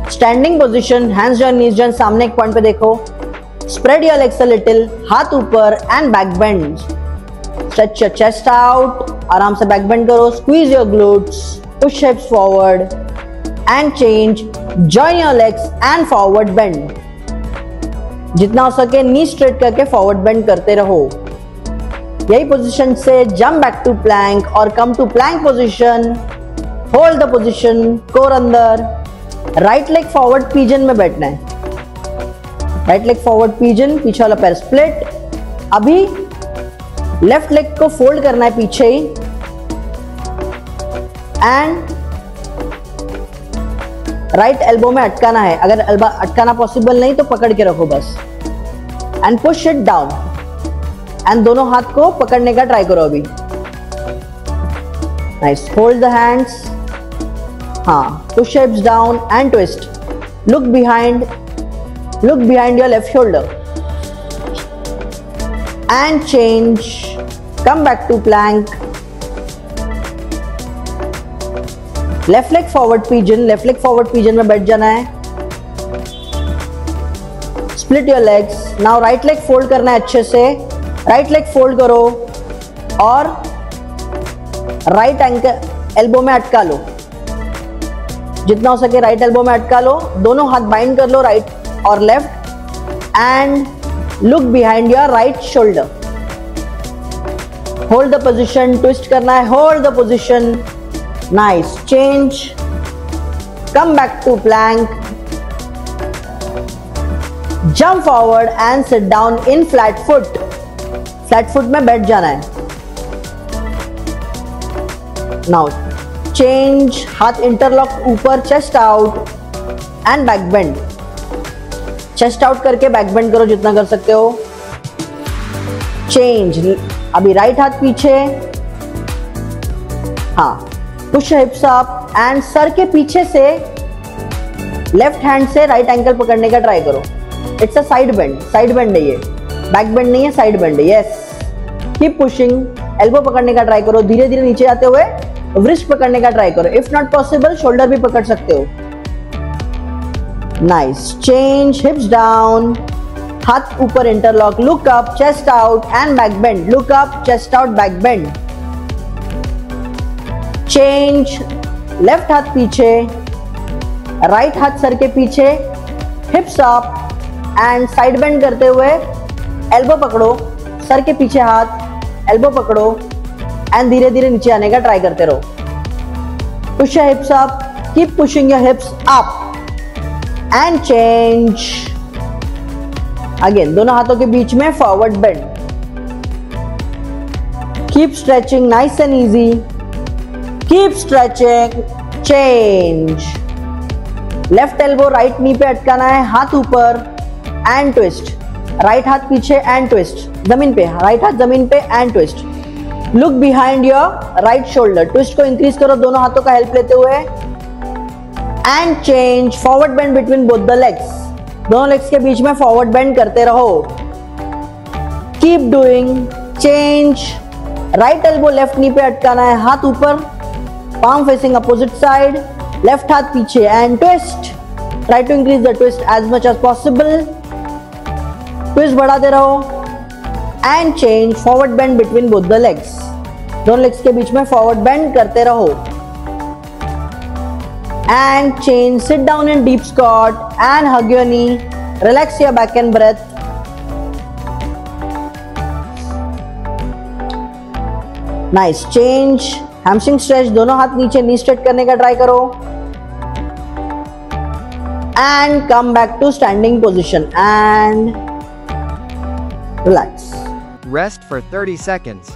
Standing position, hands join, knees join, सामने एक point पे देखो। Spread your legs a little, हाथ ऊपर and back bend. Stretch your chest out, आराम से बैक बेंड करो। Squeeze your glutes, push hips forward and change. Join your legs and forward bend. जितना हो सके नी स्ट्रेट करके फॉरवर्ड बेंड करते रहो। यही पोजीशन से जंप बैक टू प्लैंक और come to plank position. Hold the position, core अंदर। राइट लेग फॉरवर्ड पिजन में बैठना है। राइट लेग फॉरवर्ड पिजन, पीछे वाला पैर स्प्लिट। अभी लेफ्ट लेग को फोल्ड करना है पीछे ही एंड राइट एल्बो में अटकाना है। अगर एल्बो अटकाना पॉसिबल नहीं तो पकड़ के रखो बस and push it down. And दोनों हाथ को पकड़ने का ट्राई करो अभी। Nice, hold the hands. हाँ, push hips down and twist. Look behind your left shoulder and change. Come back to plank. Left leg forward pigeon में बैठ जाना है। Split your legs. Now right leg fold करना है अच्छे से। Right leg fold करो और राइट एंकल एल्बो में अटका लो। जितना हो सके राइट एल्बो में अटका लो। दोनों हाथ बाइंड कर लो, राइट और left, and look behind your right shoulder. Hold the position, twist करना है। Hold the position. Nice, change, come back to plank, jump forward and sit down in flat foot. Flat foot में बैठ जाना है। Now change, हाथ interlock ऊपर, chest out and back bend. Chest out करके back bend करो जितना कर सकते हो। Change, अभी राइट हाथ पीछे। हाँ, पुश हिप्स अप एंड सर के पीछे से लेफ्ट हैंड से राइट एंकल पकड़ने का ट्राई करो। इट्स अ साइड बेंड है ये, बैक बेंड नहीं है, साइड बेंड है। Yes, keep pushing. एल्बो पकड़ने का ट्राई करो। धीरे धीरे नीचे जाते हुए व्रिस्ट पकड़ने का ट्राई करो। इफ नॉट पॉसिबल शोल्डर भी पकड़ सकते हो। नाइस, चेंज, हिप्स डाउन, हाथ ऊपर interlock. Look up, chest out and back bend. Look up, chest out, back bend. Change, left हाथ पीछे, राइट हाथ सर के पीछे, hips up and side bend करते हुए एल्बो पकड़ो। सर के पीछे हाथ, एल्बो पकड़ो एंड धीरे धीरे नीचे आने का ट्राई करते रहो। Push your hips up, keep pushing your hips up and change. Again दोनों हाथों के बीच में forward bend. Keep stretching, nice and easy. Keep stretching, change. Left elbow right knee पे अटकाना है, हाथ ऊपर एंड ट्विस्ट। राइट हाथ पीछे एंड ट्विस्ट जमीन पे, राइट हाथ जमीन पे and twist. Look behind your right shoulder. Twist को इंक्रीज करो दोनों हाथों का हेल्प लेते हुए and change. Forward bend between both the legs. दोनों लेग्स के बीच में फॉरवर्ड बेंड करते रहो। Keep doing, change. Right elbow left knee पे अटकाना है, हाथ ऊपर, palm facing opposite side, left हाथ पीछे and twist. Try to increase the twist as much as possible. Twist बढ़ाते रहो and change. Forward bend between both the legs. दोनों legs के बीच में forward bend करते रहो and change. Sit down in deep squat and hug your knee. Relax your back and breath. Nice, change. Hamstring stretch, दोनों हाथ नीचे, knee straight करने का ट्राई करो and come back to standing position and relax. Rest for 30 seconds.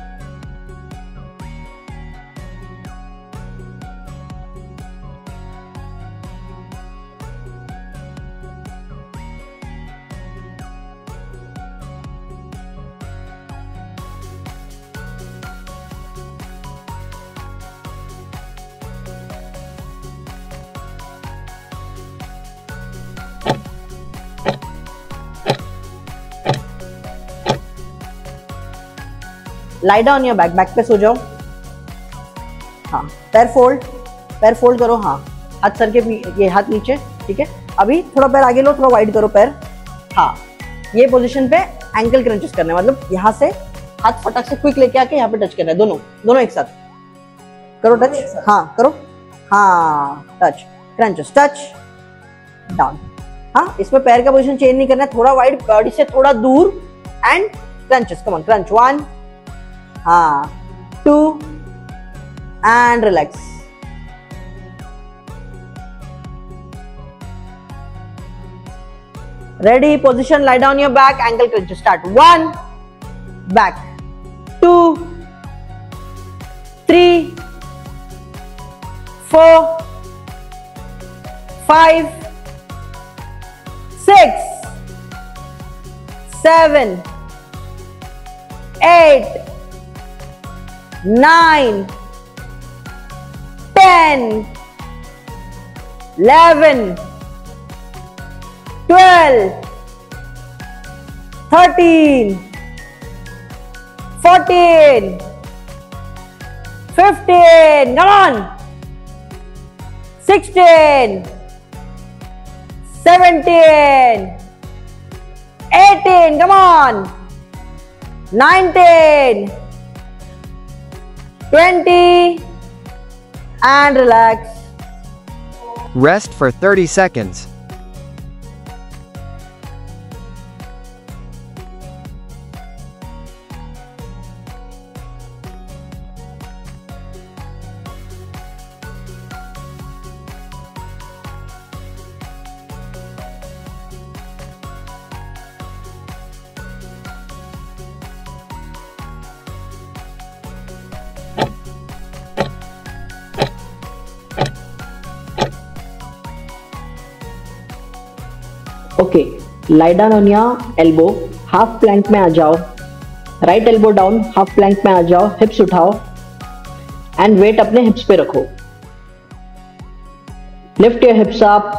Lie down your back, back पे सो जाओ। हाँ, पैर फोल्ड करो। हाँ, हाथ सर के ये हाथ नीचे, ठीक है, अभी थोड़ा पैर आगे लो, थोड़ा वाइड करो पैर। हाँ, ये पोजीशन पे एंकल क्रंचेस करना है, मतलब यहाँ से हाथ फटक से क्विक लेके आके यहाँ पे टच करना है, दोनों दोनों एक साथ करो टच। हाँ करो, हाँ टच, क्रंचेस, टच डाउन। हाँ, इसमें पैर का पोजीशन चेंज नहीं करना है, थोड़ा वाइड, बॉडी से थोड़ा दूर and crunches. Come on, crunch 1, हाँ 2 and relax. Ready, position, lie down your back, ankle crunches. Start 1, back, 2, 3, 4, 5, 6, 7, 8, 9, 10, 11, 12, 13, 14, 15, come on, 16, 17, 18, come on, 19, 20, and relax. Rest for 30 seconds. Okay, lie down on your elbow, half plank में आ जाओ, right elbow down, half plank में आ जाओ, hips उठाओ and wait अपने hips पे रखो। Lift your hips up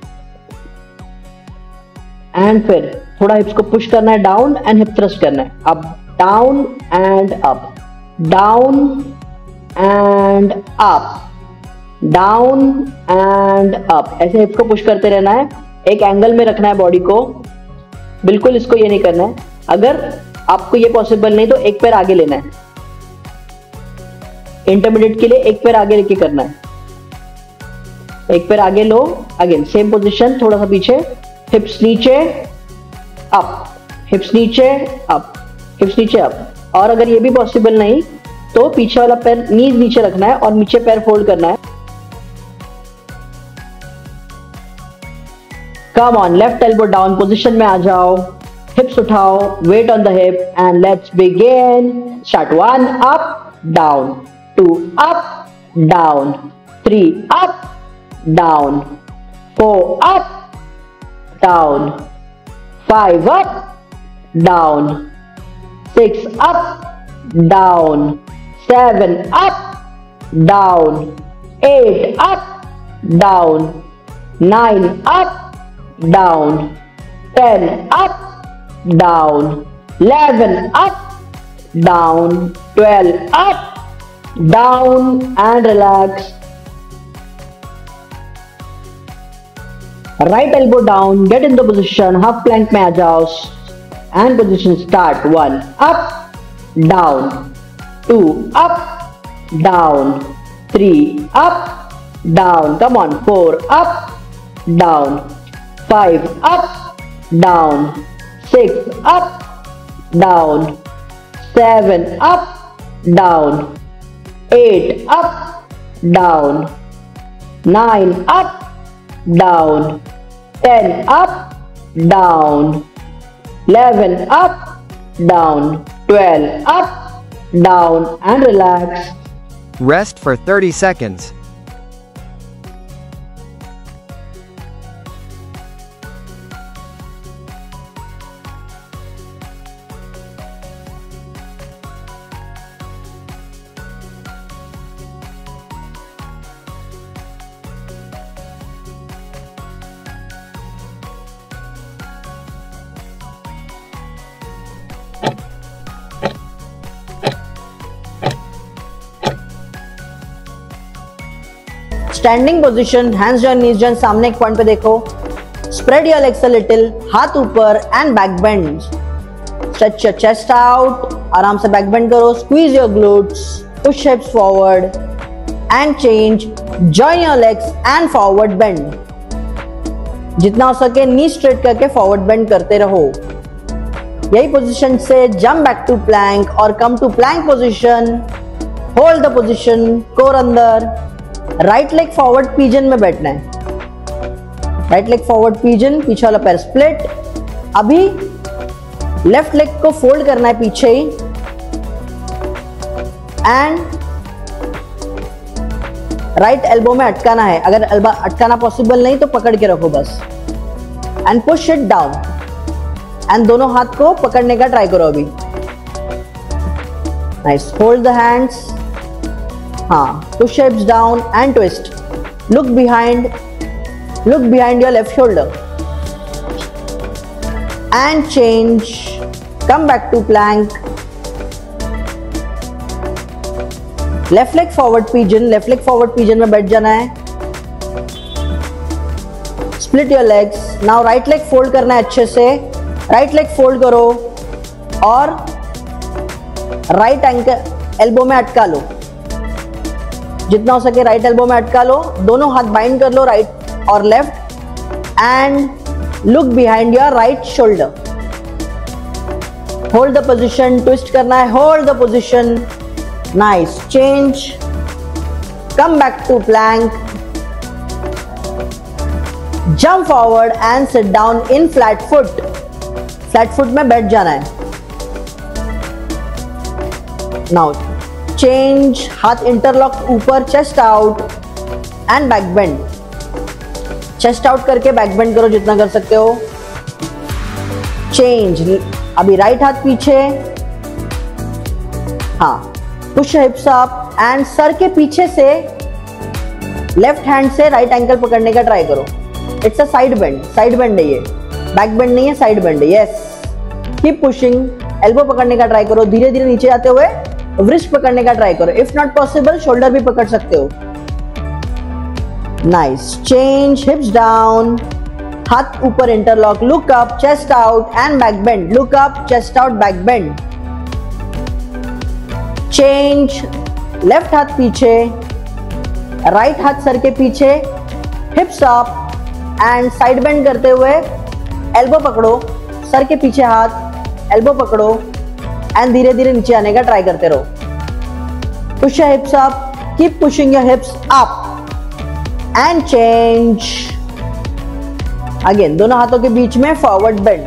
and फिर थोड़ा हिप्स को पुश करना है डाउन एंड हिप थ्रस्ट करना है, up down and up, down and up, down and up, ऐसे हिप्स को पुश करते रहना है। एक एंगल में रखना है बॉडी को, बिल्कुल इसको ये नहीं करना है। अगर आपको ये पॉसिबल नहीं तो एक पैर आगे लेना है, इंटरमीडिएट के लिए एक पैर आगे लेके करना है। एक पैर आगे लो, अगेन सेम पोजीशन, थोड़ा सा पीछे, हिप्स नीचे अप, हिप्स नीचे अप, हिप्स नीचे अप। और अगर ये भी पॉसिबल नहीं तो पीछे वाला पैर नीज नीचे रखना है और नीचे पैर फोल्ड करना है। Come on, left elbow down position में आ जाओ, हिप्स उठाओ, weight on the hip and let's begin. Start 1 up down, 2 up down, 3 up down, 4 up down, 5 up down, 6 up down, 7 up down, 8 up down, 9 up down, 10 up, down, 11 up, down, 12 up, down and relax. Right elbow down, get in the position, half plank में आ जाओ and position start 1 up, down, 2 up, down, 3 up, down, come on, 4 up, down, 5 up, down, 6 up, down, 7 up, down, 8 up, down, 9 up, down, 10 up, down, 11 up, down, 12 up, down and relax. Rest for 30 seconds. Standing position, hands join knees join, सामने एक point पे देखो, spread your legs a little, हाथ ऊपर and back bend, stretch your chest out, आराम से back bend करो, squeeze your glutes, push hips forward and change, join your legs and forward bend. जितना हो सके नी स्ट्रेट करके फॉरवर्ड बेंड करते रहो। यही पोजीशन से जंप बैक टू प्लैंक और come to plank position, hold the position, core अंदर, राइट लेग फॉरवर्ड पिजन में बैठना है, राइट लेग फॉरवर्ड पिजन, पीछे वाला पैर स्प्लिट। अभी लेफ्ट लेग को फोल्ड करना है पीछे ही एंड राइट एल्बो में अटकाना है। अगर एल्बो अटकाना पॉसिबल नहीं तो पकड़ के रखो बस and push it down and दोनों हाथ को पकड़ने का ट्राई करो अभी। नाइस, होल्ड द हैंड्स, हाँ, push hips down and twist, look behind your left shoulder and change, come back to plank, left leg forward pigeon, left leg forward pigeon में बैठ जाना है, split your legs. Now right leg fold करना है अच्छे से, right leg fold करो और राइट एंकल एल्बो में अटका लो, जितना हो सके राइट एल्बो में अटका लो, दोनों हाथ बाइंड कर लो राइट और left and look behind your right shoulder, hold the position, twist करना है, hold the position, nice, change, come back to plank, jump forward and sit down in flat foot, flat foot में बैठ जाना है। Now change, हाथ interlock ऊपर, chest out and back bend, chest out करके back bend करो जितना कर सकते हो। चेंज, अभी राइट हाथ पीछे, हाँ, पुश हिप्स अप एंड सर के पीछे से लेफ्ट हैंड से राइट एंकल पकड़ने का ट्राई करो। It's a side bend, side bend है ये, बैक बेंड नहीं है, साइड बेंड है। यस, कीप पुशिंग, एल्बो पकड़ने का ट्राई करो, धीरे धीरे नीचे आते हुए व्रिस्ट पकड़ने का ट्राई करो, इफ नॉट पॉसिबल शोल्डर भी पकड़ सकते हो। नाइस, चेंज, हिप्स डाउन, हाथ ऊपर interlock, look up, chest out and back bend, look up, chest out, back bend. Change, left हाथ पीछे, राइट हाथ सर के पीछे, hips up and side bend करते हुए एल्बो पकड़ो, सर के पीछे हाथ, एल्बो पकड़ो एंड धीरे धीरे नीचे आने का ट्राई करते रहो। Push your hips up, keep pushing your hips up and change. Again दोनों हाथों के बीच में forward bend,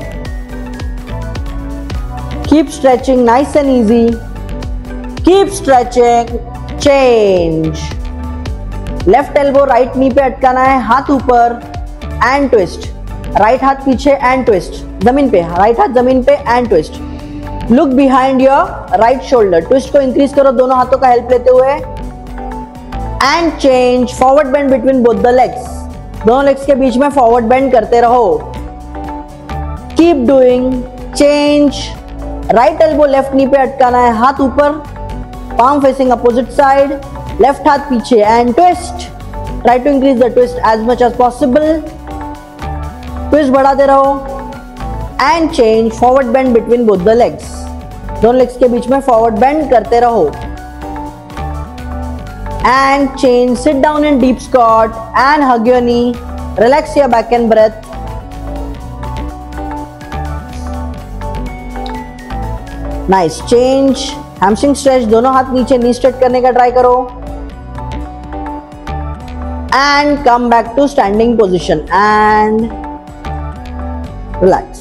keep stretching, nice and easy, keep stretching, change, left elbow right knee पे अटकाना है, हाथ ऊपर एंड ट्विस्ट, राइट हाथ पीछे एंड ट्विस्ट, जमीन पे, राइट हाथ जमीन पे and twist, look behind your right shoulder, twist को इंक्रीज करो दोनों हाथों का हेल्प लेते हुए and change, forward bend between both the legs, दोनों लेग्स के बीच में फॉरवर्ड बेंड करते रहो। Keep doing, change, right elbow left knee पे अटकाना है, हाथ ऊपर, palm facing opposite side, left हाथ पीछे and twist, try to increase the twist as much as possible, twist बढ़ाते रहो and change, forward bend between both the legs, दोनों legs के बीच में forward bend करते रहो and change, sit down in deep squat and hug your knee, relax your back and breath, nice, change, hamstring stretch, दोनों हाथ नीचे, knee straight करने का ट्राई करो and come back to standing position and relax.